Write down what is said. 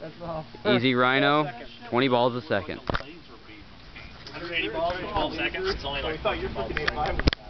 Easy Rhino, 20 balls a second. 180 balls in 12 seconds. It's only like 5 balls a second.